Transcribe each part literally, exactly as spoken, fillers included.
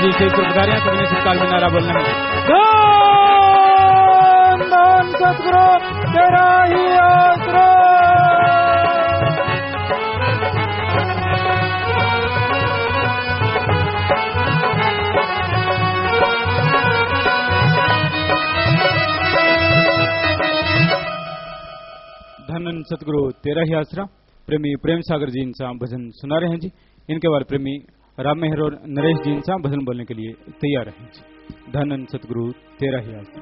जी से बधारियां तुमने सरकार में नारा बोलने में। धन धन सतगुरु तेरा ही आसरा। धन सतगुरु तेरा ही आसरा। प्रेमी प्रेम सागर जी इनसा भजन सुना रहे हैं जी। इनके बाद प्रेमी राम मेहर और नरेश जी इनसा भजन बोलने के लिए तैयार हैं जी। धन सतगुरु तेरा ही आसरा।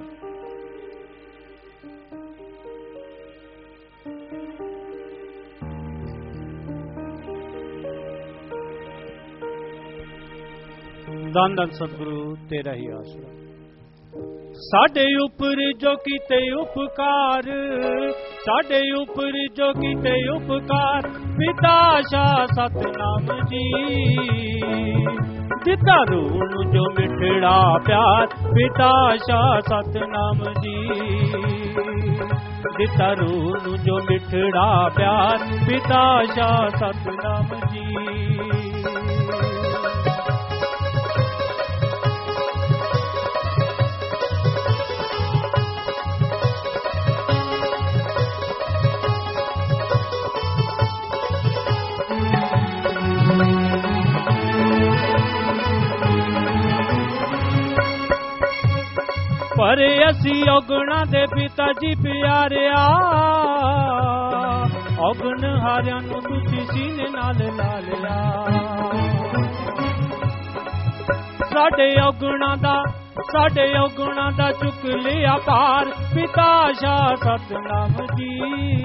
धन धन सतगुरु तेरा ही आसरा। साडे उपर जो कीते उपकार, साडे उपर जो कीते उपकार, पिता शाह सतनाम जी। दिता रूण जो मिठड़ा प्यार, पिता शाह सतनाम जी। दिता रूण जो मिठड़ा प्यार, पिता शाह सतनाम जी। पर असी औगणा दे पिता जी प्यारिया, औगण हारिया नू तुसी सीने नाल ला लिया। साडे औगणा दा साडे औगणा दा चुक लिया पार, पिता शाह सतनाम जी।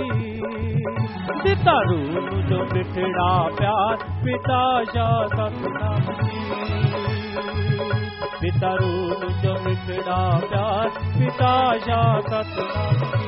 दिता रूण जो मिठड़ा प्यार, पिता शाह सतनाम जी। पिता रूण जो मिठड़ा प्यार, पिता शाह सतनाम जी।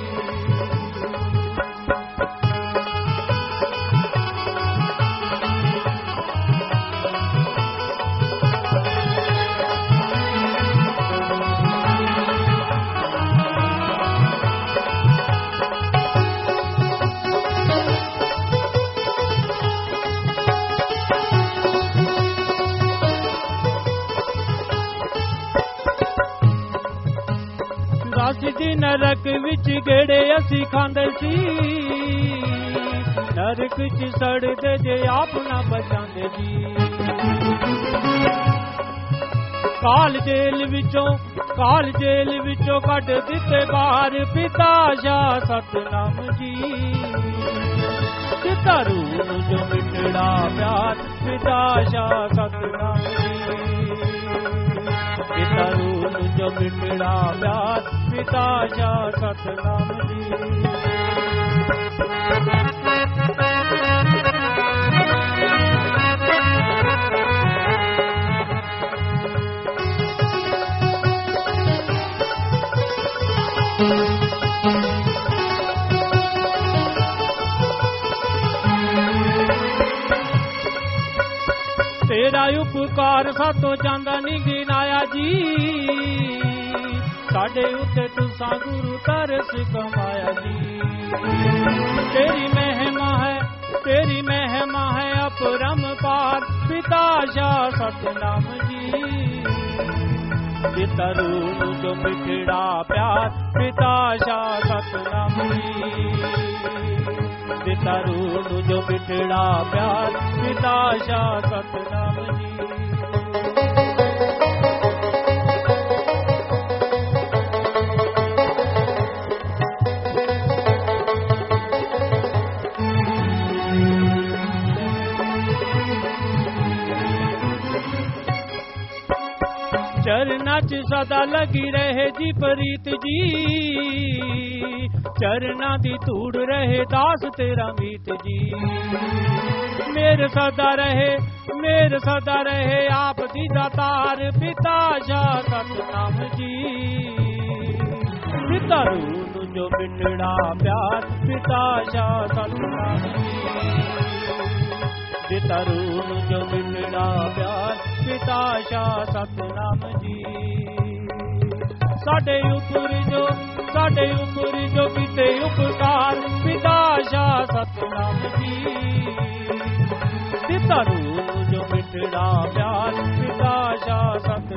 जी नरक विच गेड़े असी खांदे सी, नरक च सड़दे जे आप ना बचांदे जी। काल जेल विचों काल जेल विचों कढ दिते बाहर, पिता शाह सतनाम जी। दिता रूण जो मिठड़ा प्यार, पिता शाह सतनाम जी। पिता रूण जो मिठड़ा प्यार, पिता शाह सतनाम जी। तेरा उपकार सातो जांदा नहीं गिनाया जी। साडे उत्ते तुसा गुरु तरस कमाया जी। तेरी महिमा है तेरी महिमा है अपरंपार, पिता शाह सतनाम जी। दिता रूण जो मिठड़ा प्यार, पिता शाह सतनाम जी। दिता रूण जो मिठड़ा प्यार, पिता शाह सतनाम जी। चरना च सदा लगी रहे जी प्रीत जी। चरना दी धूड़ रहे दास तेरा मीत जी। मेर सदा रहे मेर सदा रहे आप दी दातार, पिता शाह सतनाम जी। पिता रूण जो मिठड़ा प्यार, पिता शाह सतनाम जी। पिता रूण जो मिठड़ा प्यार, पिता शाह सतनाम जी। साडे उपर जो साडे उपर जो कीते उपकार, पिता शाह सतनाम जी। दिता रूण जो मिठड़ा प्यार, पिता शाह सतनाम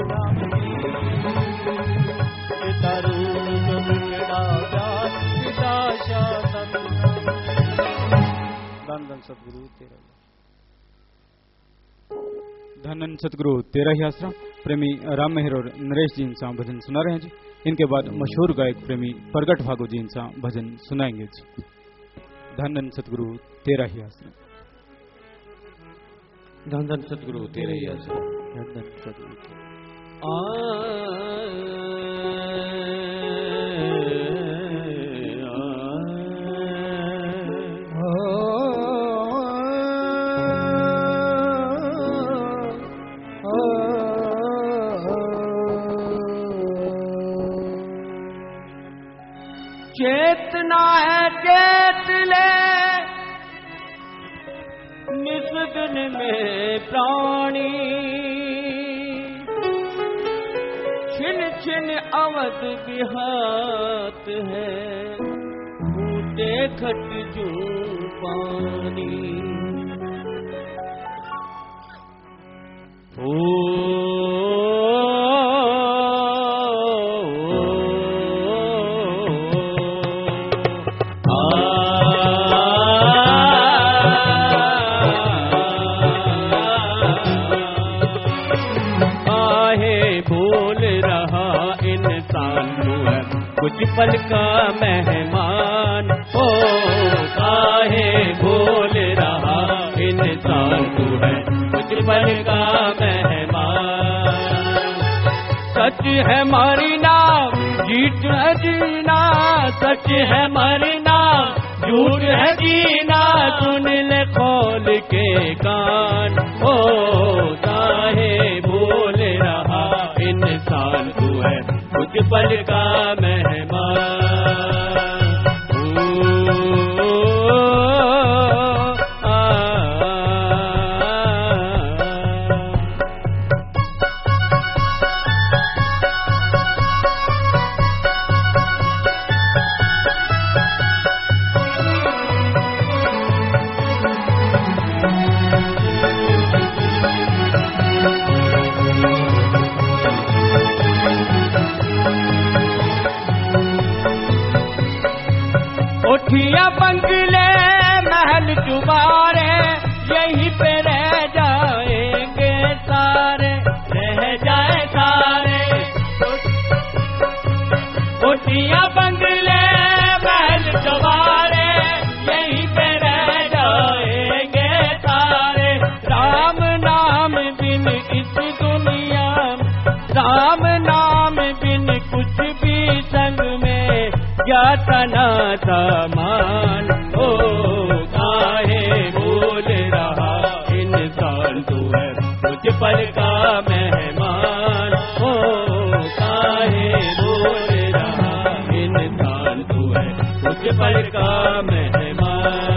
धन सतगुरु तेरा धन सतगुरु तेरा ही आसरा। प्रेमी राम मेहर और नरेश जी इंसा भजन सुना रहे हैं जी। इनके बाद मशहूर गायक प्रेमी प्रगट भागो जी इंसा भजन सुनाएंगे जी। धन सतगुरु तेरा ही आसरा। धन धन सतगुरु तेरा ही आसरा। धन धन सतगुरु चेतना है चेत ले निस्गन में प्राणी छिन छिन अवध बिहात है फूटे खट जू पानी ओ कुछ पल का मेहमान हो काहे भूल रहा इंसान तू है कुछ पल का मेहमान। सच है मारी नाम झूठ है जीना सच है मारी नाम झूठ है जीना सुन ले खोल के कान हो काहे भूल रहा इंसान तू है कुछ पल का मेहमान। कोठिया बंगले महल चुबारे यहीं पे रह जाएंगे सारे रह जाए सारे। कोठिया बंगले महल चुबारे यहीं पे रह जाएंगे सारे। राम नाम बिन इस दुनिया राम नाम बिन कुछ भी संग में क्या तना सामान हो काहे भूल रहा इंसान तू है कुछ पल का मेहमान हो काहे भूल रहा इंसान तू है कुछ पल का मेहमान।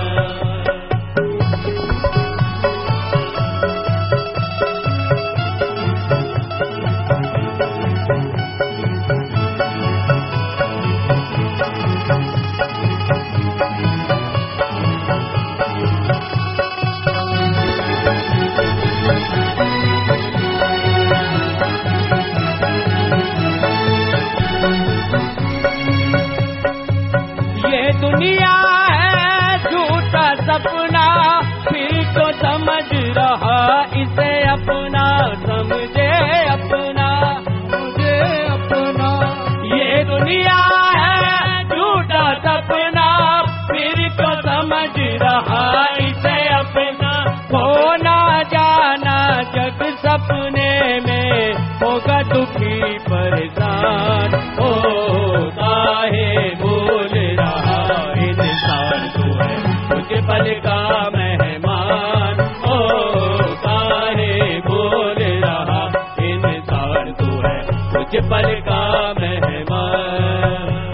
दुनिया है झूठा सपना फिर तो समझ रहा इसे अपना समझे अपना मुझे अपना। ये दुनिया है झूठा सपना फिर तो समझ रहा इसे अपना। होना जाना जग सपने में होगा दुखी परेशान हो काहे भूल रहा इंसान तू है कुछ पल का मेहमान हो काहे भूल रहा इंसान तू है कुछ पल का मेहमान।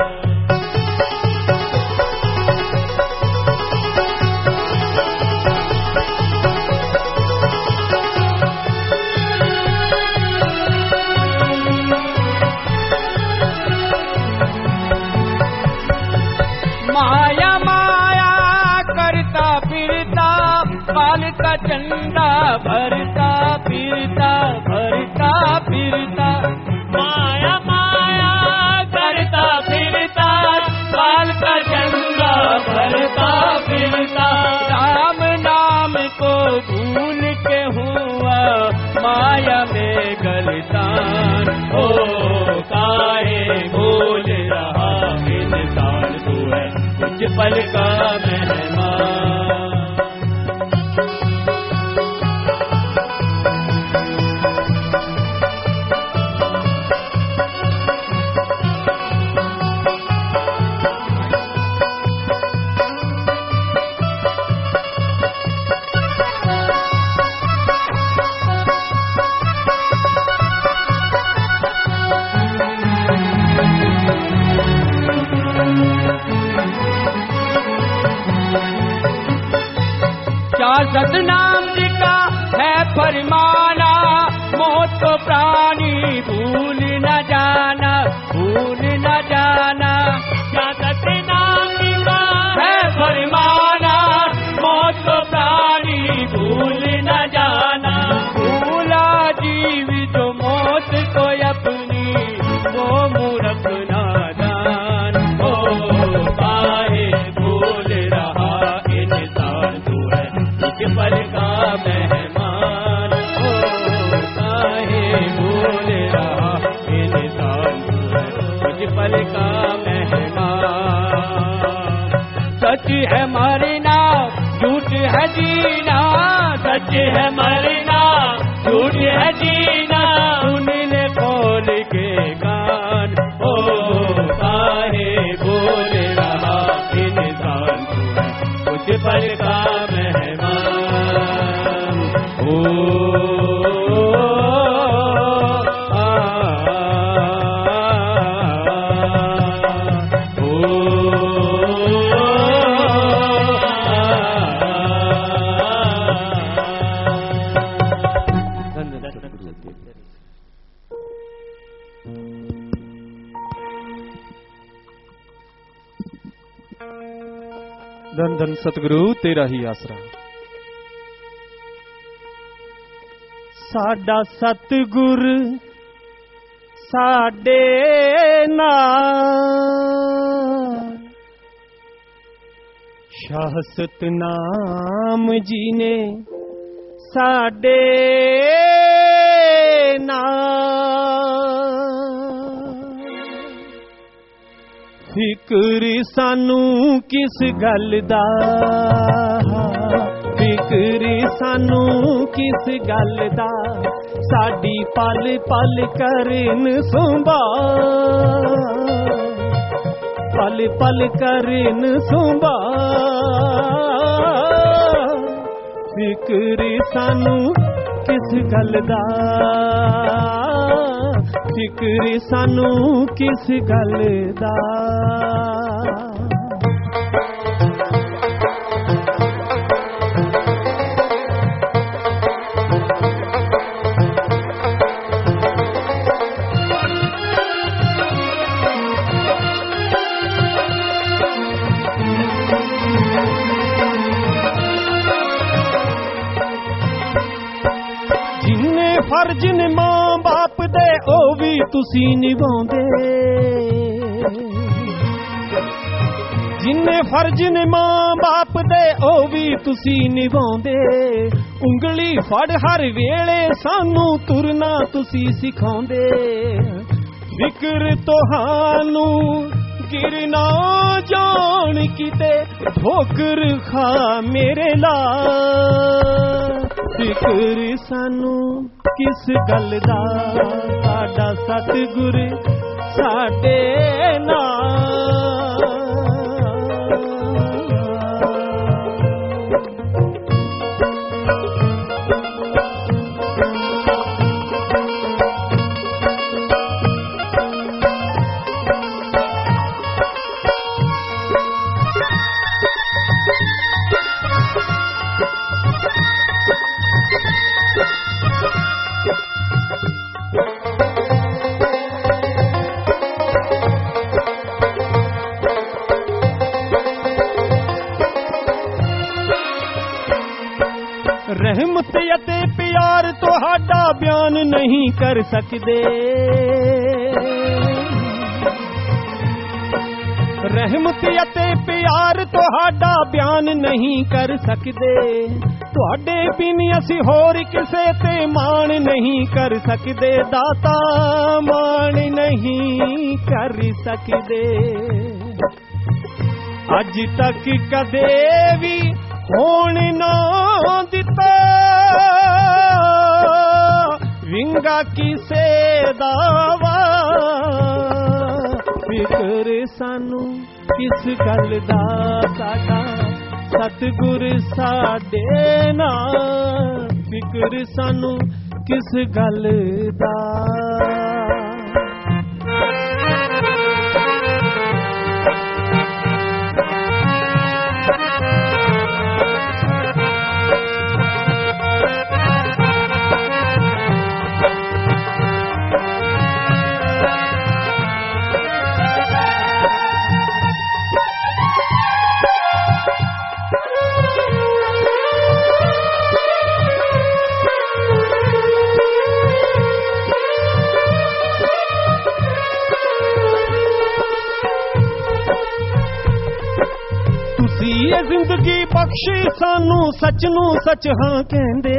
माया माया करता फिरता पाल का चंदा भरता फिरता भरता फिरता। माया माया करता फिरता पाल का चंदा भरता फिरता। राम क्या सतनाम जी का है फरमाना, मौत को प्राणी भूल न जाना, भूल न जाना। क्या सतनाम जी का है फरमाना, मौत को प्राणी भूल न जाना। भूला जीव जो मौत को अपनी, वो मूर्ख नादान। ओ काहे भूल रहा इंसान, तू है इस पल का मेहमान। ओ काहे भूल रहा इंसान, तू है इस पल का मेहमान। सच है मरना, झूठ है जीना, सच है मरना, झूठ है जीना। सुन ले खोल के कान, ओ काहे बोल रहा इंसान, तू है कुछ पल का मेहमान। ओ धन धन सतगुरु तेरा ही आसरा। साडा सतगुर साडे नाल, शाह सतनाम जी ने साडे नाल। फिक्र सानू किस गल दा, फिक्र सानू किस गल दा, साडी पल पल करन संभाल, पल पल करन संभाल। फिक्र सानू किस गल दा, फिक्र सानू किस गल दा। फर्ज ने मां बाप दे ओ भी तुसी निभांदे, जिन्ने फर्ज ने मां बाप दे ओ भी तुसी निभांदे। उंगली फड़ हर वेले सानू तुरना तुसी सिखांदे। फिक्र तोहानू गिर ना जान किते, ठोकर खा मेरे ला। फिक्र सानू किस गल दा, साडा सतगुर साडे नाल। रहमत अते प्यार तुहाडा बयान नहीं कर सकदे। रहमत अते प्यार तुहाडा बयान नहीं कर सकदे। तुहाडे बिन असी होर किसे ते मान नहीं कर सकदे। दाता मान नहीं कर सकदे। अज तक कदे भी होण ना दिता विंगा किसे दावा। फिक्र सानू किस गल दा, साडा सतगुर साडे नाल। फिक्र सानू किस गल दा। बख्शे सानू सच नू सच हां कहंदे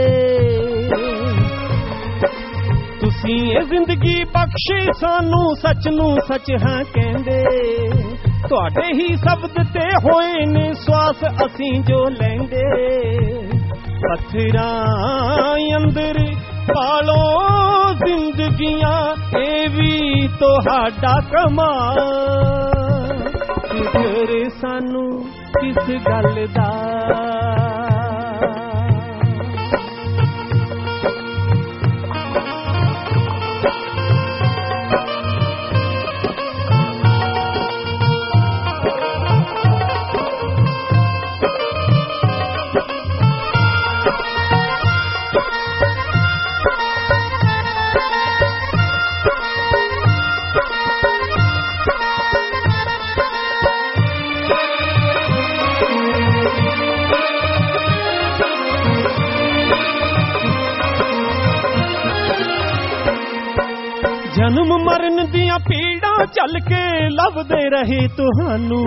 तुसी ये जिंदगी बख्शे सानू सच नू सच हां कहंदे तुहाडे ही शब्द ते होए ने श्वास असीं जो लैंदे पत्थरां अंदर पालो जिंदगियां ए भी तुहाडा कमाल फिकर सानू किस गल दा जन्म मरण दियां पीड़ा चल के लभदे रहे तुहानू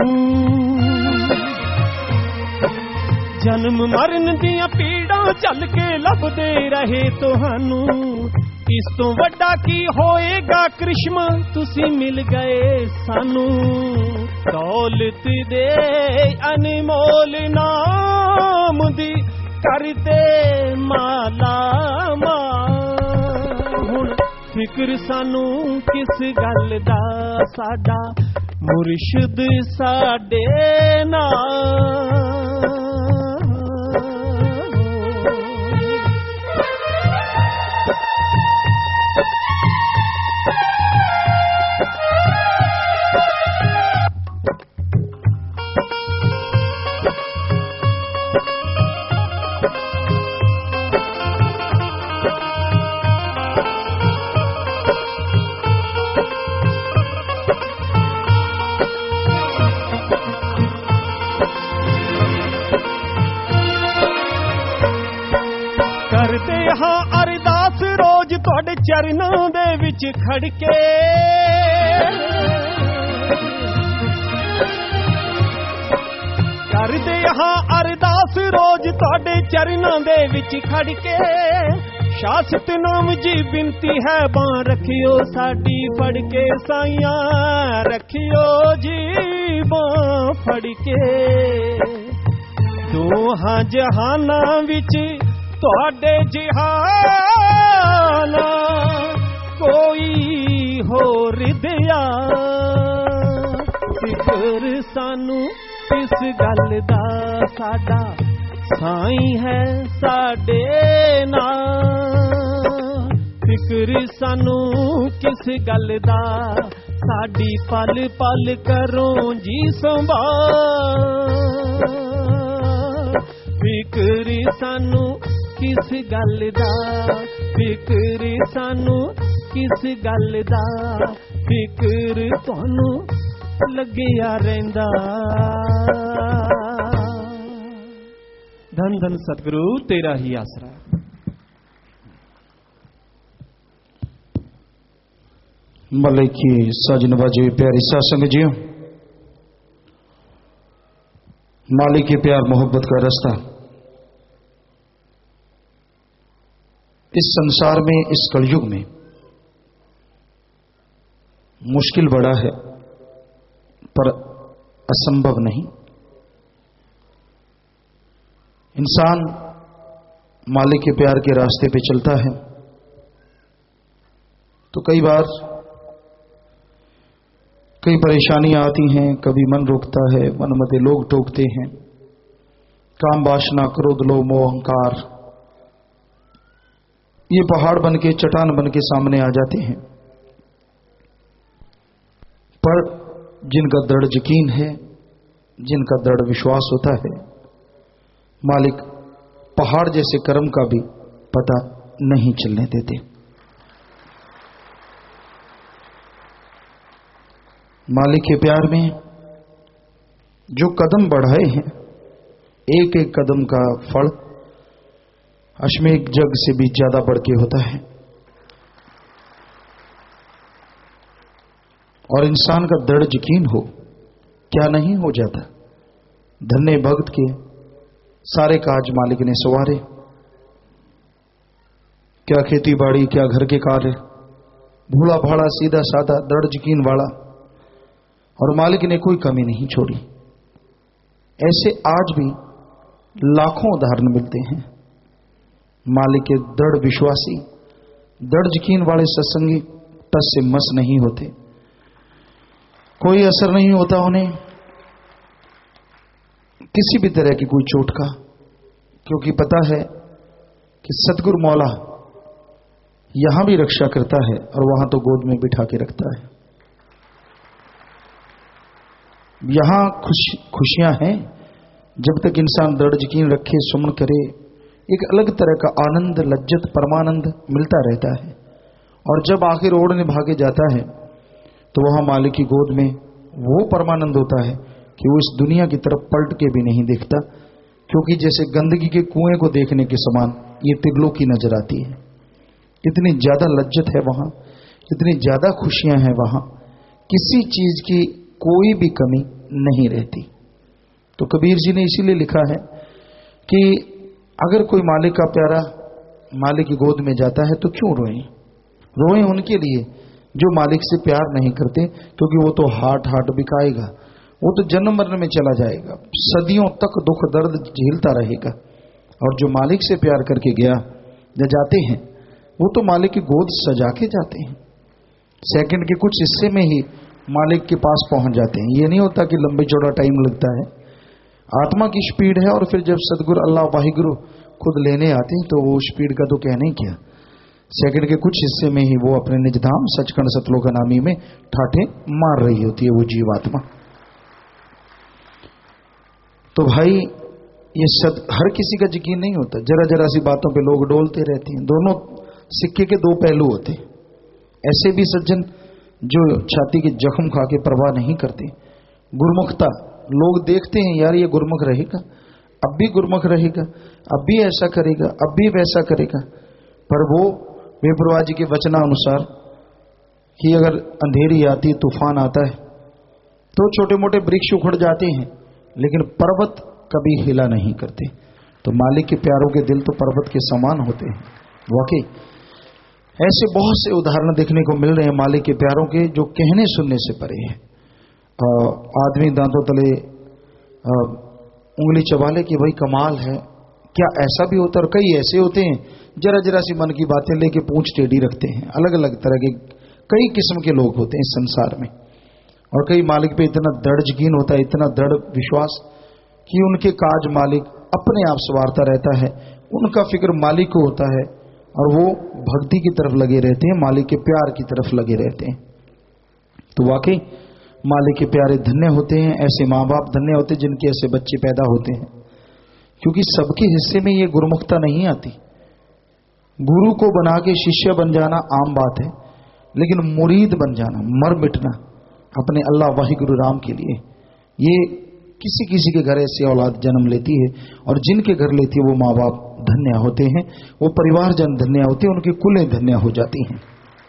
जन्म मरण दियां पीड़ा चल के लभदे रहे तुहानू इस तो वड्डा की होएगा करिश्मा तुसी मिल गए सानू दौलत दे अनमोल नाम दी करते माला माल हुण फिक्र सानू किस गल दा साडा मुर्शिद साडे नाल करते हाँ अरदास रोज तुहाडे चरनां दे विच खड़ के करते हाँ अरदास रोज तुहाडे चरनां दे विच खड़ के शाह सतनाम जी बिनती है बां रखियो साडी फड़ के साइयां रखियो जी बां फड़ के दोहां जहानां विच तुहाडे जिहाना कोई होर दिया फिक्र सानू किस गल दा साडा साईं है साडे नाल फिक्र सानू किस गल दा साडी पल पल करो जी संभाल फिक्र सानू किस गल दा फिक्र सानू किस गल दा फिक्र तुहानू लगिया रहिंदा धन धन सतगुरु तेरा ही आसरा मलिकी साजन बाजी प्यारी सासंग जी मालिक के प्यार मोहब्बत का रास्ता इस संसार में इस कलयुग में मुश्किल बड़ा है पर असंभव नहीं। इंसान मालिक के प्यार के रास्ते पे चलता है तो कई बार कई परेशानियां आती हैं, कभी मन रुकता है, मन मते लोग टोकते हैं, काम वासना क्रोध लोभ मोह अहंकार ये पहाड़ बन के चट्टान बन के सामने आ जाते हैं। पर जिनका दृढ़ यकीन है, जिनका दृढ़ विश्वास होता है, मालिक पहाड़ जैसे कर्म का भी पता नहीं चलने देते। मालिक के प्यार में जो कदम बढ़ाए हैं, एक एक कदम का फल अश्मेघ जग से भी ज्यादा बढ़ के होता है। और इंसान का दृढ़ यकीन हो, क्या नहीं हो जाता। धन्य भक्त के सारे काज मालिक ने संवारे, क्या खेती बाड़ी, क्या घर के कार्य, भूला भाड़ा सीधा साधा दृढ़ यकीन वाला, और मालिक ने कोई कमी नहीं छोड़ी। ऐसे आज भी लाखों उदाहरण मिलते हैं। मालिक के दृढ़ विश्वासी, दृढ़ यकीन वाले सत्संगी टस से मस नहीं होते, कोई असर नहीं होता उन्हें किसी भी तरह की कोई चोट का, क्योंकि पता है कि सतगुरु मौला यहां भी रक्षा करता है और वहां तो गोद में बिठा के रखता है। यहां खुश खुशियां हैं जब तक इंसान दृढ़ यकीन रखे, सुमन करे, एक अलग तरह का आनंद, लज्जत, परमानंद मिलता रहता है। और जब आखिर ओढ़ने भागे जाता है तो वहां मालिक की गोद में वो परमानंद होता है कि वो इस दुनिया की तरफ पलट के भी नहीं देखता, क्योंकि जैसे गंदगी के कुएं को देखने के समान ये तिगलों की नजर आती है। इतनी ज्यादा लज्जत है वहां, इतनी ज्यादा खुशियां हैं वहां, किसी चीज की कोई भी कमी नहीं रहती। तो कबीर जी ने इसीलिए लिखा है कि अगर कोई मालिक का प्यारा मालिक की गोद में जाता है तो क्यों रोएं? रोएं उनके लिए जो मालिक से प्यार नहीं करते, क्योंकि वो तो हाट हाट बिकाएगा, वो तो जन्म मरण में चला जाएगा, सदियों तक दुख दर्द झेलता रहेगा। और जो मालिक से प्यार करके गया या जाते हैं वो तो मालिक की गोद सजा के जाते हैं, सेकंड के कुछ हिस्से में ही मालिक के पास पहुंच जाते हैं। ये नहीं होता कि लंबे चौड़ा टाइम लगता है, आत्मा की स्पीड है। और फिर जब सदगुरु अल्लाह वाहिगुरु खुद लेने आते हैं तो वो स्पीड का तो कहने ही क्या, सेकंड के कुछ हिस्से में ही वो अपने निजधाम सचखंड सतलोकनामी में ठाठे मार रही होती है वो जीवात्मा। तो भाई ये सद हर किसी का यकीन नहीं होता, जरा जरा सी बातों पे लोग डोलते रहते हैं। दोनों सिक्के के दो पहलू होते। ऐसे भी सज्जन जो छाती के जख्म खा के परवाह नहीं करते, गुरमुखता, लोग देखते हैं यार ये गुरमुख रहेगा, अब भी गुरमुख रहेगा, अब भी ऐसा करेगा, अब भी वैसा करेगा, पर वो बेपरवाह जी के वचनानुसार कि अगर अंधेरी आती, तूफान आता है तो छोटे मोटे वृक्ष उखड़ जाते हैं, लेकिन पर्वत कभी हिला नहीं करते। तो मालिक के प्यारों के दिल तो पर्वत के समान होते हैं। वाकई ऐसे बहुत से उदाहरण देखने को मिल रहे हैं मालिक के प्यारों के, जो कहने सुनने से परे हैं। आदमी दांतों तले उंगली चबा ले कि भाई कमाल है, क्या ऐसा भी होता है? और कई ऐसे होते हैं जरा जरा सी मन की बातें लेके पूंछ टेढ़ी रखते हैं। अलग अलग तरह के कई किस्म के लोग होते हैं इस संसार में, और कई मालिक पे इतना दृढ़ यकीन होता है, इतना दृढ़ विश्वास कि उनके काज मालिक अपने आप संवारता रहता है, उनका फिक्र मालिक को होता है और वो भक्ति की तरफ लगे रहते हैं, मालिक के प्यार की तरफ लगे रहते हैं। तो वाकई मालिक के प्यारे धन्य होते हैं, ऐसे माँ बाप धन्य होते हैं जिनके ऐसे बच्चे पैदा होते हैं, क्योंकि सबके हिस्से में ये गुरुमुखता नहीं आती। गुरु को बना के शिष्य बन जाना आम बात है, लेकिन मुरीद बन जाना, मर मिटना अपने अल्लाह वाहिगुरु राम के लिए, ये किसी किसी के घर ऐसी औलाद जन्म लेती है, और जिनके घर लेती है वो माँ बाप धन्य होते हैं, वो परिवारजन धन्य होते हैं, उनकी कुलें धन्य हो जाती हैं।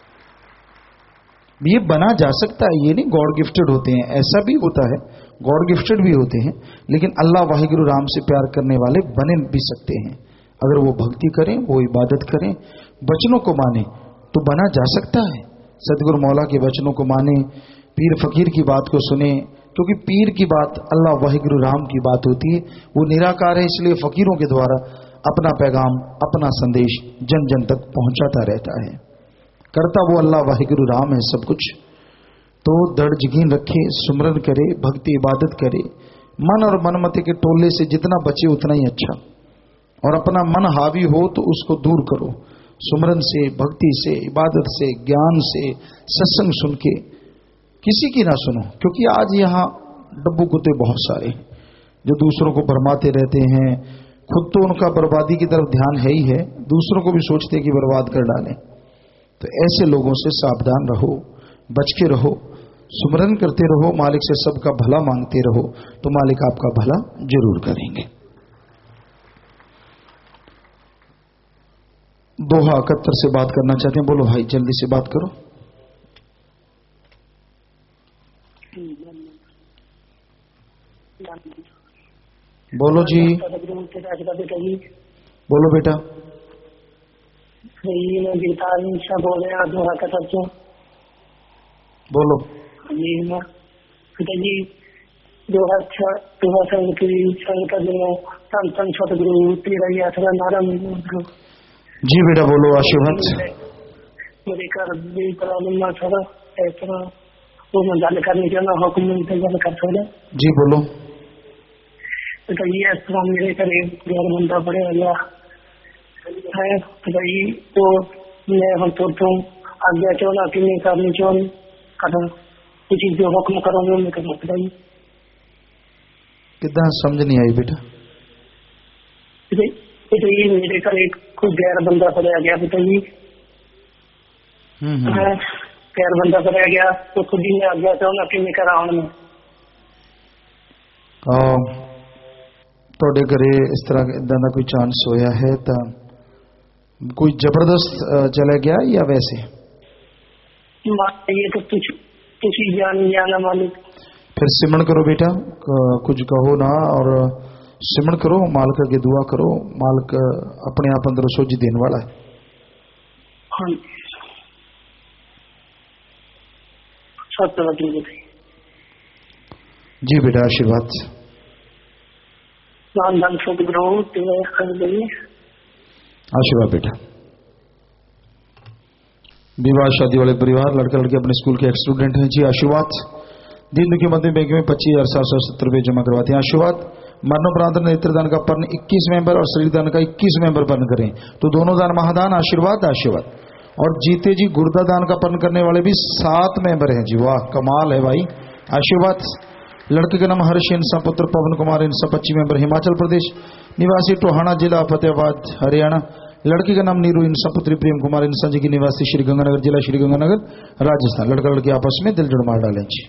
ये बना जा सकता है, ये नहीं गॉड गिफ्टेड होते हैं, ऐसा भी होता है, गॉड गिफ्टेड भी होते हैं, लेकिन अल्लाह वाहिगुरु राम से प्यार करने वाले बने भी सकते हैं। अगर वो भक्ति करें, वो इबादत करें, वचनों को माने तो बना जा सकता है। सतगुरु मौला के वचनों को माने, पीर फकीर की बात को सुने, क्योंकि पीर की बात अल्लाह वाहिगुरु राम की बात होती है, वो निराकार है, इसलिए फकीरों के द्वारा अपना पैगाम, अपना संदेश जन जन तक पहुंचाता रहता है। करता वो अल्लाह वाहिगुरु राम है सब कुछ। तो दृढ़ यकीन रखे, सुमरन करे, भक्ति इबादत करे, मन और मनमते के टोले से जितना बचे उतना ही अच्छा, और अपना मन हावी हो तो उसको दूर करो, सुमरन से, भक्ति से, इबादत से, ज्ञान से, सत्संग सुन के, किसी की ना सुनो। क्योंकि आज यहाँ डब्बू कुत्ते बहुत सारे जो दूसरों को भरमाते रहते हैं, खुद तो उनका बर्बादी की तरफ ध्यान है ही है, दूसरों को भी सोचते कि बर्बाद कर डालें। तो ऐसे लोगों से सावधान रहो, बच के रहो, सुमरन करते रहो, मालिक से सबका भला मांगते रहो, तो मालिक आपका भला जरूर करेंगे। दोहा इकहत्तर से बात करना चाहते हैं, बोलो भाई जल्दी से बात करो। बोलो जी। राजदा बेटा जी। बोलो बेटा। जी मैं गिरधार शाह बोल रहे हैं दोहा का तरफ। बोलो जी मैं बेटा जी दो हजार दो हजार की संघ का जो संत संत सतगुरु तेरा ही आसरा नारायण। जी बेटा बोलो आशीर्वाद। मेरे घर भी प्रॉब्लम ना थोड़ा ऐसा वो मैं गल करनी चाहना हुक्म मिलते गल कर सकते। जी बोलो। तो ये इस तरह मेरे घर घर बंदा पड़े गया है तो भाई तो मैं हम तो तुम आज्ञा चाहना कि मैं करनी चाहूँ करो कुछ जो हुक्म करोगे मैं कर सकता ही। कितना समझ नहीं आई बेटा। तो ये मेरे घर एक कोई गैर बंदा पड़ा गया बताइए। गैर बंदा पड़ा गया तो खुद ही मैं आज्ञा चाहूँगा कि मैं कराऊँ में ਤੁਹਾਡੇ ਘਰੇ ਇਸ ਤਰ੍ਹਾਂ ਇਦਾਂ ਦਾ ਕੋਈ ਚਾਂਸ ਹੋਇਆ ਹੈ ਤਾਂ ਕੋਈ ਜ਼ਬਰਦਸਤ ਚਲਾ ਗਿਆ ਜਾਂ ਵੈਸੇ? ये तो कुछ कुछ ही जान जाना मालिक। फिर सिमरन करो बेटा, कुछ कहो ना और सिमरन करो, मालिक के दुआ करो, मालिक अपने आप अंदर सोझी देने वाला है। हाँ सत्य जी बेटा आशीर्वाद। आशीर्वाद बेटा। विवाह शादी वाले परिवार, लड़का लड़की अपने स्कूल के एक स्टूडेंट हैं। जी आशीर्वाद। दीन दुखी मध्य बैंक में पच्चीस हजार सात सौ सत्तर रुपये जमा करवाते हैं। आशीर्वाद। मरणोपरांत नेत्रदान का पर्ण इक्कीस मेंबर और शरीर दान का इक्कीस मेंबर पर्ण करें तो दोनों दान महादान। आशीर्वाद आशीर्वाद। और जीते जी गुर्दा दान का पर्ण करने वाले भी सात मेंबर हैं। जी वाह कमाल है भाई। आशीर्वाद। लड़के का नाम हर्ष इंसा पुत्र पवन कुमार इंसा पच्चीस मेंबर हिमाचल प्रदेश निवासी टोहाना जिला फतेहाबाद हरियाणा। लड़की का नाम नीरू इंसा पुत्री प्रेम कुमार इंसा जी की निवासी श्री गंगानगर जिला श्री गंगानगर राजस्थान। लड़का लड़की आपस में दिल जुड़ मार डालें। जी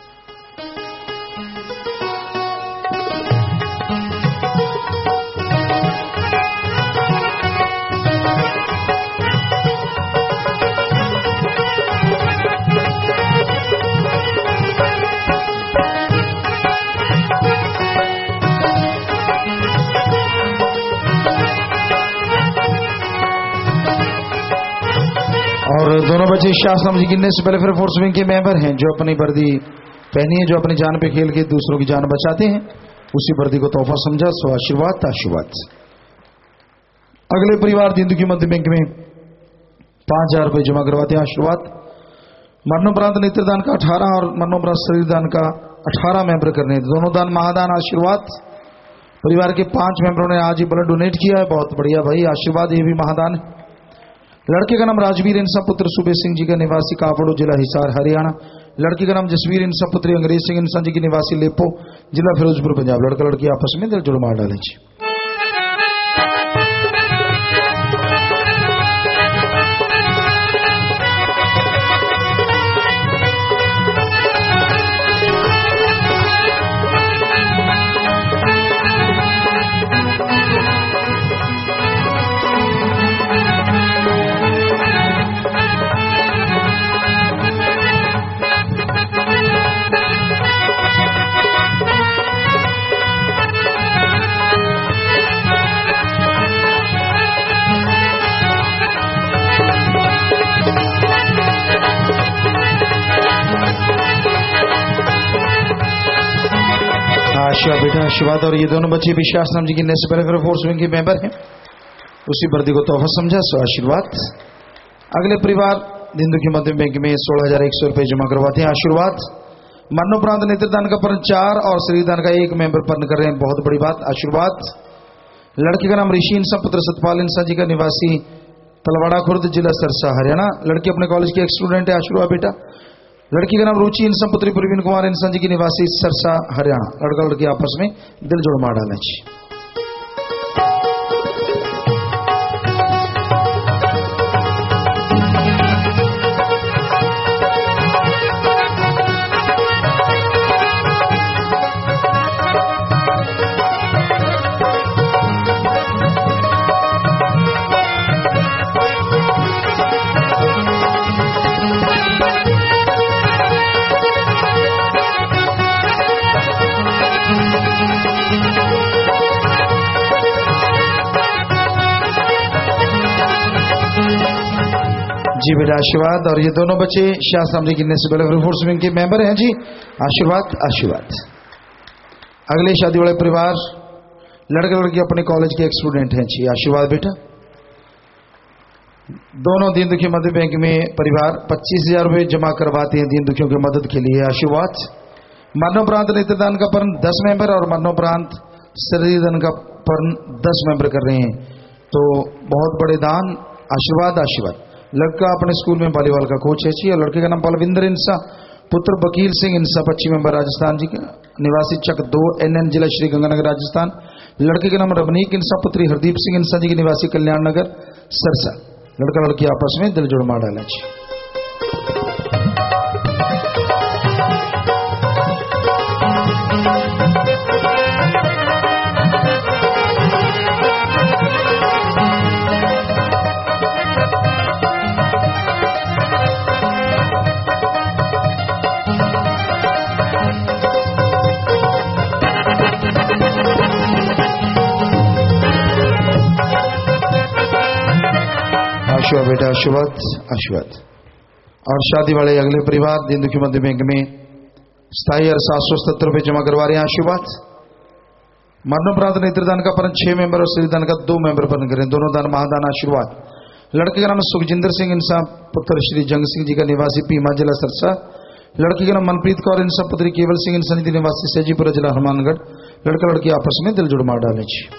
और दोनों बच्चे शास्त्रम जी गिनने से पहले फिर फोर्स विंग के मेंबर हैं जो अपनी वर्दी पहनी है, जो अपनी जान पे खेल के दूसरों की जान बचाते हैं, उसी वर्दी को तोहफा समझा। सो आशीर्वाद आशीर्वाद। अगले परिवार दीन दुखी मध्य बैंक में पांच हजार रुपये जमा करवाते हैं। आशीर्वाद। मरणोपरांत नेत्रदान का अठारह और मरणोपरांत शरीर दान का अठारह मेंबर करने, दोनों दान महादान। आशीर्वाद। परिवार के पांच मेंबरों ने आज ही ब्लड डोनेट किया है, बहुत बढ़िया भाई। आशीर्वाद। ये भी महादान है। लड़के का नाम राजवीर इंसा पुत्र सुबेश सिंह जी का निवासी कापड़ो जिला हिसार हरियाणा। लड़की का नाम जसवीर इंसा पुत्री अंग्रेज सिंह इंसा जी की निवासी लेपो जिला फिरोजपुर पंजाब। लड़का लड़की आपस में दिल जुड़ मार डाले। जी आशीर्वाद बेटा आशीर्वाद। और ये दोनों बच्चे भी शास्त्रम जी गिनने से पहले फिर फोर्स विंग के मेंबर हैं, उसी वर्दी को तोहफा समझा। सो आशीर्वाद। अगले परिवार दिन दुखी मध्य बैंक में सोलह हजार एक सौ रुपये जमा करवाते हैं। आशीर्वाद। मरणोपरांत नेत्रदान का पर्ण चार और शरीरदान का एक मेंबर पर्ण कर रहे हैं, बहुत बड़ी बात। आशीर्वाद। लड़के का नाम ऋषि इंसा पुत्र सतपाल इंसा जी का निवासी तलवाड़ा खुर्द जिला सरसा हरियाणा। लड़की अपने कॉलेज की एक स्टूडेंट है। आशीर्वाद बेटा। लड़की का नाम रुचि इंसा पुत्री प्रवीण कुमार इंसा जी की निवासी सरसा हरियाणा। लड़का लड़की आपस में दिल जोड़ मार डालें। जी बेटा आशीर्वाद। और ये दोनों बच्चे शास्त्राम जी गिनने से वेलफेयर फोर्स विंग के मेंबर हैं जी। आशीर्वाद आशीर्वाद। अगले शादी वाले परिवार लड़के लड़की अपने कॉलेज के एक स्टूडेंट हैं जी। आशीर्वाद बेटा। दोनों दीन दुखी मदद बैंक में परिवार पच्चीस हजार रुपये जमा करवाते हैं दीन दुखियों की मदद के लिए। आशीर्वाद। मरणोपरांत नेत्रदान का पर्ण दस मेंबर और मरणोपरांत शरीरदान का पर्ण दस मेंबर कर रहे हैं, तो बहुत बड़े दान। आशीर्वाद आशीर्वाद। लड़का अपने स्कूल में वॉलीबॉल का कोच है जी। और लड़के का नाम बलविंदर इंसा पुत्र वकील सिंह इंसा पश्चिम मेंबर राजस्थान जी का निवासी चक दो एन एन जिला श्री गंगानगर राजस्थान। लड़के का नाम रवनीक इंसा पुत्री हरदीप सिंह इंसा जी के निवासी कल्याण नगर सरसा। लड़का लड़की आपस में दिल जोड़ मार डाला जी। आशीर्वाद बेटा आशीर्वाद आशीर्वाद। और शादी वाले अगले परिवार दीन दुखी मध्य बैंक में स्थायी और सात सौ सत्तर रुपये जमा करवा रहे हैं। आशीर्वाद। मरणोपरांत नेत्रदान का पर्ण छह मेंबर और शरीरदान का दो मेंबर पर्ण करें, दोनों दान महादान। आशीर्वाद। लड़के का नाम सुखजिंदर सिंह इंसा पुत्र श्री जंग सिंह जी का निवासी पीमा जिला सरसा। लड़की का नाम मनप्रीत कौर इंसा पुत्री केवल सिंह इंसा जी निवासी सैजीपुरा जिला हनुमानगढ़। लड़का लड़की आपस में दिल जुड़ मार डाले जी।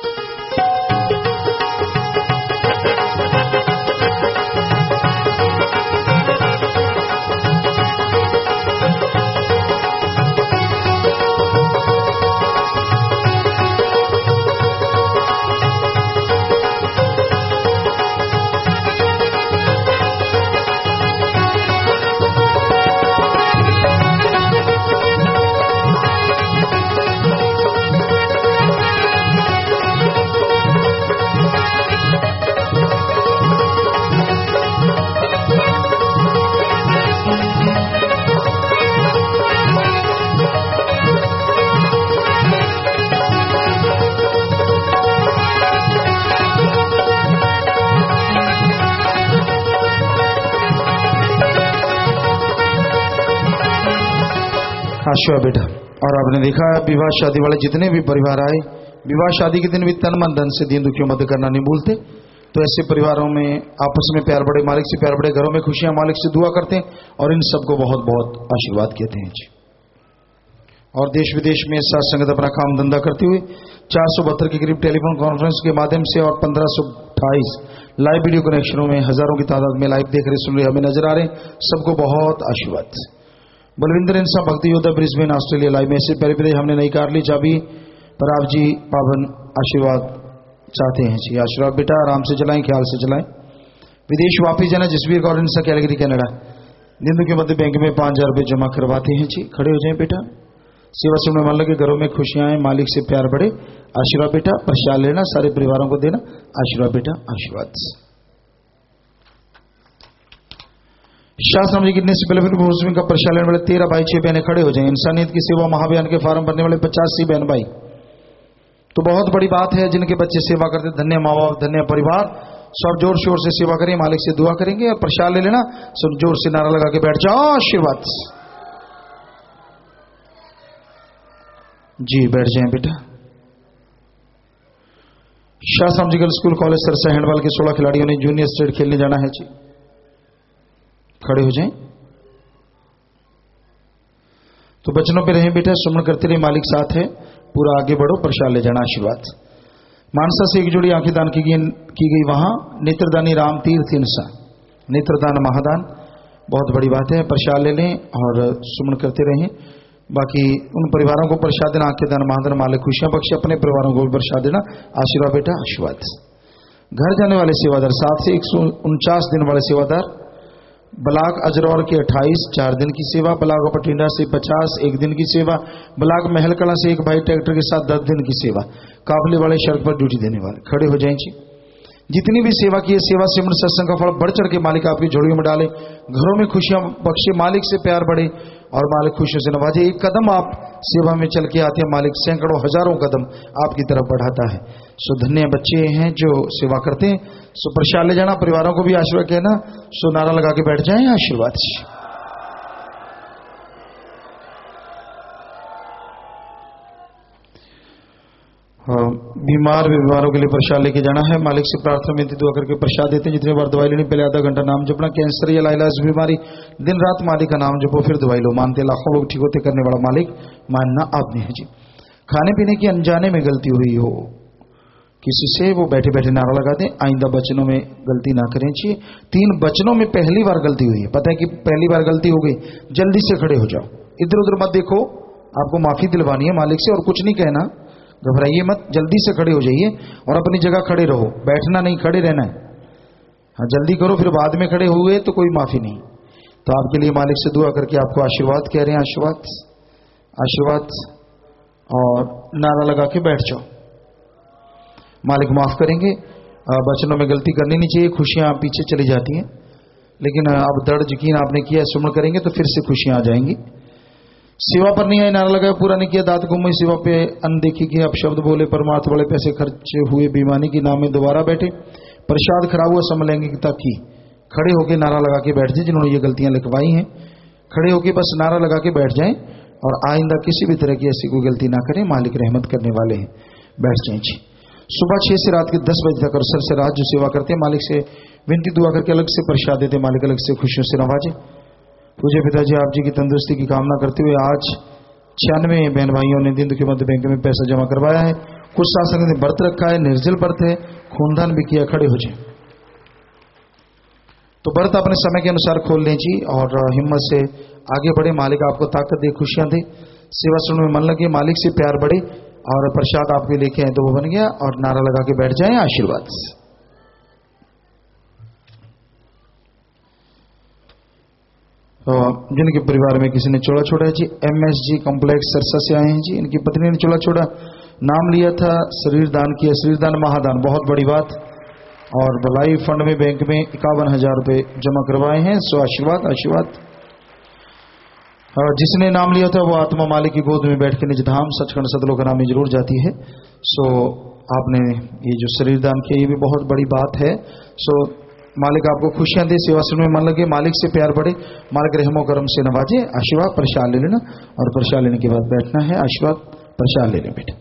आशीर्वाद बेटा। और आपने देखा विवाह शादी वाले जितने भी परिवार आए, विवाह शादी के दिन भी तन मन धन से दीन दुखियों मदद करना नहीं भूलते। तो ऐसे परिवारों में आपस में प्यार बढ़े, मालिक से प्यार बढ़े, घरों में खुशियां मालिक से दुआ करते हैं और इन सबको बहुत बहुत आशीर्वाद कहते हैं जी। और देश विदेश में साथ संगत अपना काम धंधा करते हुए चार सौ बहत्तर के करीब टेलीफोन कॉन्फ्रेंस के माध्यम से और पंद्रह सौ अट्ठाईस लाइव वीडियो कनेक्शनों में हजारों की तादाद में लाइव देख रहे सुन रहे हमें नजर आ रहे हैं, सबको बहुत आशीर्वाद। बलविंदर इंसा भक्ति योद्धा ब्रिस्बेन ऑस्ट्रेलिया लाइव में से पहले पहले हमने नहीं कार ली चाबी पर आप जी पावन आशीर्वाद चाहते हैं जी। आशीर्वाद बेटा आराम से चलाएं, ख्याल से चलाएं। विदेश वापिस जाना जसवीर कौर इंसा कैलगरी कनाडा दिनों के मध्य बैंक में पांच हजार रुपये जमा करवाते हैं जी। खड़े हो जाएं बेटा। सेवा से मान लगे घरों में खुशियां आए, मालिक से प्यार बढ़े। आशीर्वाद बेटा। प्रसाद लेना सारे परिवारों को देना। आशीर्वाद बेटा आशीर्वाद। शास्त्र जी गिरने से पहले फिर मुस्लिम का प्रसाद लेने वाले तेरह भाई छह बहनें खड़े हो जाएं। इंसानियत की सेवा महाभियान के फार्म भरने वाले पचासी बहन भाई, तो बहुत बड़ी बात है जिनके बच्चे सेवा करते। धन्य माँ बाप, धन्य परिवार। सब जोर शोर से सेवा करें, मालिक से दुआ करेंगे और प्रसाद ले लेना। सब जोर से नारा लगा के बैठ जाओ। आशीर्वाद जी। बैठ जाएं बेटा। शास्त्र जिगल स्कूल कॉलेज सरसा हैंडबॉल के सोलह खिलाड़ियों ने जूनियर स्टेट खेलने जाना है जी। खड़े हो जाएं। तो बचनों पे रहें बेटा, सुमन करते रहे, मालिक साथ है। पूरा आगे बढ़ो, प्रसाद ले जाना। आशीर्वाद। मानसा से एक जोड़ी आंखें दान की गई की गई वहां नेत्रदानी राम तीर्थ इंसा, नेत्रदान महादान, बहुत बड़ी बात है। प्रसाद ले लें और सुमन करते रहें। बाकी उन परिवारों को प्रसाद देना, आंखें दान महादान, मालिक खुशियां बख्शे, अपने परिवारों को भी प्रसाद देना। आशीर्वाद बेटा आशीर्वाद। घर जाने वाले सेवादार सात से एक सौ उनचास दिन वाले सेवादार ब्लाक अजरौर के अट्ठाईस चार दिन की सेवा, ब्लाक पटिंडा से पचास एक दिन की सेवा, ब्लाक महलकला से एक भाई ट्रैक्टर के साथ दस दिन की सेवा, काफले वाले सड़क पर ड्यूटी देने वाले। खड़े हो जाएं जी। जितनी भी सेवा की है, सेवा सिमरन सत्संग का फल बढ़ चढ़ के मालिक आपकी झोलियों में डाले, घरों में खुशियां बख्शे, मालिक से प्यार बढ़े और मालिक खुशियों से नवाजे। एक कदम आप सेवा में चल के आते हैं, मालिक सैकड़ों हजारों कदम आपकी तरफ बढ़ाता है। सो धन्य बच्चे हैं जो सेवा करते हैं। सो प्रसाद ले जाना, परिवारों को भी आशीर्वाद कहना। सो नारा लगा के बैठ जाएं, आशीर्वाद। बीमार बीमारों के लिए प्रसाद लेके जाना है। मालिक से प्रार्थना विनती दुआ करके प्रसाद देते हैं। जितने बार दवाई लेनी, पहले आधा घंटा नाम जपना। कैंसर या लाइलाज बीमारी, दिन रात मालिक का नाम जपो, फिर दवाई लो। मानते लाखों लोग ठीक होते करने वाला मालिक मानना आपने है जी। खाने पीने की अनजाने में गलती हुई हो किसी से, वो बैठे बैठे नारा लगा दें, आइंदा बचनों में गलती ना करें चाहिए। तीन बचनों में पहली बार गलती हुई है, पता है कि पहली बार गलती हो गई, जल्दी से खड़े हो जाओ, इधर उधर मत देखो, आपको माफी दिलवानी है मालिक से और कुछ नहीं कहना, घबराइए मत, जल्दी से खड़े हो जाइए और अपनी जगह खड़े रहो, बैठना नहीं, खड़े रहना है। हाँ, जल्दी करो, फिर बाद में खड़े हुए तो कोई माफी नहीं। तो आपके लिए मालिक से दुआ करके आपको आशीर्वाद कह रहे हैं, आशीर्वाद आशीर्वाद, और नारा लगा के बैठ जाओ। मालिक माफ करेंगे, बचनों में गलती करनी नहीं चाहिए, खुशियां पीछे चली जाती हैं, लेकिन अब दृढ़ यकीन आपने किया, सुमन करेंगे तो फिर से खुशियां आ जाएंगी। सेवा पर नहीं आए, नारा लगाया, पूरा नहीं किया, दांत गुम, सेवा पे अनदेखी की, अब शब्द बोले, परमार्थ बड़े पैसे खर्चे हुए, बेईमानी की नाम में दोबारा बैठे, प्रसाद खराब हुआ, समलैंगिकता की, खड़े होकर नारा लगा के बैठ जाए। जिन्होंने ये गलतियां लिखवाई हैं, खड़े होकर बस नारा लगा के बैठ जाएं और आइंदा किसी भी तरह की ऐसी कोई गलती ना करें। मालिक रहमत करने वाले हैं, बैठ जाए जी। सुबह छह से रात के दस बजे तक और सर से रात जो सेवा करते हैं, मालिक से विनती दुआ करके अलग से प्रसाद देते, मालिक अलग से खुशियों से नवाजे। पूज्य पिताजी, आप जी की तंदुरुस्ती की कामना करते हुए आज छियानवे बहन भाइयों ने दिन दुखी मध्य बैंक में पैसा जमा करवाया है। कुछ शासन ने व्रत रखा है, निर्जल व्रत है, खूनदान भी किया। खड़े हो जाए तो व्रत अपने समय के अनुसार खोल लें जी और हिम्मत से आगे बढ़े। मालिक आपको ताकत दे, खुशियां दे, सेवा सुनने में मन लगे, मालिक से प्यार बढ़े और प्रसाद आपके लेके आए तो वो बन गया। और नारा लगा के बैठ जाएं, आशीर्वाद। तो जिनके परिवार में किसी ने चोला छोड़ा है जी, एमएस जी कॉम्प्लेक्स सरसा से आए हैं जी, इनकी पत्नी ने चोला छोड़ा, नाम लिया था, शरीर दान किया, शरीर दान महादान, बहुत बड़ी बात। और भलाई फंड में बैंक में इक्यावन हजार रुपए जमा करवाए हैं। सो आशीर्वाद आशीर्वाद। और जिसने नाम लिया था वो आत्मा मालिक की गोद में बैठ के निज धाम सचखंड सतलोक नाम में जरूर जाती है। सो आपने ये जो शरीर दान किया, ये भी बहुत बड़ी बात है। सो मालिक आपको खुशियां दे, सेवा सुनने में मन लगे, मालिक से प्यार बढ़े, मालिक रहमो करम से नवाजे। आशीर्वाद। प्रसाद ले लेना और प्रसाद लेने के बाद बैठना है। आशीर्वाद। प्रसाद ले लें बेटे।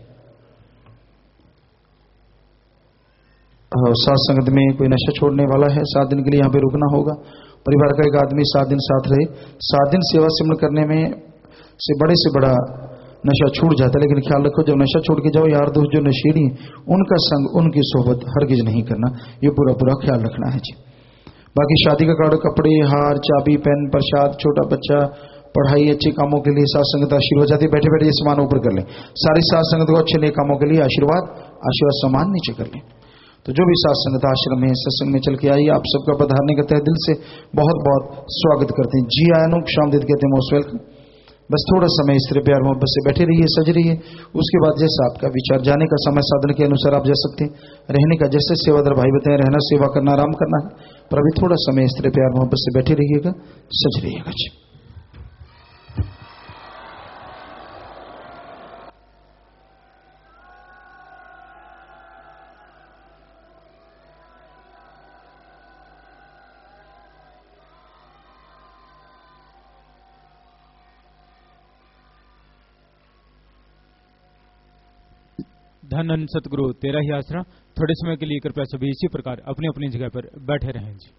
सात संगत में कोई नशा छोड़ने वाला है, सात दिन के लिए यहाँ पे रुकना होगा। परिवार का एक आदमी सात दिन साथ रहे, सात दिन सेवा सिमरन करने में से बड़े से बड़ा नशा छूट जाता है। लेकिन ख्याल रखो, जब नशा छोड़ के जाओ, यार दोस्त जो नशेड़ी हैं उनका संग, उनकी सोहबत हरगिज नहीं करना, ये पूरा पूरा ख्याल रखना है जी। बाकी शादी का कार्ड, कपड़े, हार, चाबी, पेन, प्रसाद, छोटा बच्चा, पढ़ाई, अच्छे कामों के लिए सात संगत आशीर्वाद जाती है। बैठे बैठे ये सामान ऊपर कर लें, सारी सात संगत को अच्छे नए कामों के लिए आशीर्वाद आशीर्वाद सामान नीचे कर लें। तो जो भी सात संगत आश्रम में सत्संग में चल के आई, आप सबका पधारने का तहे दिल से बहुत बहुत स्वागत करते हैं जी। आयनो शामदिद कहते हैं, मोस्ट वेलकम। बस थोड़ा समय इस तरह प्यार मोहब्बत से बैठे रहिए, सज रहिए। उसके बाद जैसा आपका विचार, जाने का समय साधन के अनुसार आप जा सकते हैं, रहने का जैसे सेवादार भाई बताएं, रहना, सेवा करना, आराम करना है, पर अभी थोड़ा समय इस तरह प्यार मोहब्बत से बैठे रहिएगा, सज रहिएगा जी। धन धन सतगुरु तेरा ही आसरा। थोड़े समय के लिए कृपया सभी इसी प्रकार अपनी अपनी जगह पर बैठे रहें जी।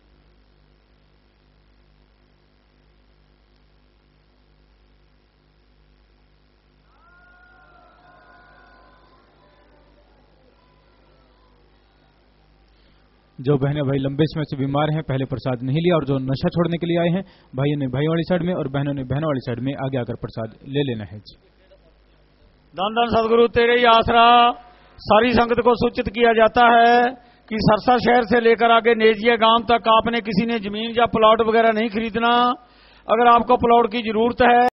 जो बहनें भाई लंबे समय से बीमार हैं, पहले प्रसाद नहीं लिया, और जो नशा छोड़ने के लिए आए हैं, भाइयों ने भाई वाली साइड में और बहनों ने बहनों वाली साइड में आगे आकर प्रसाद ले लेना है जी। धन धन सदगुरु तेरे ही आसरा। सारी संगत को सूचित किया जाता है कि सरसा शहर से लेकर आगे नेजिया गांव तक आपने किसी ने जमीन या प्लॉट वगैरह नहीं खरीदना। अगर आपको प्लॉट की जरूरत है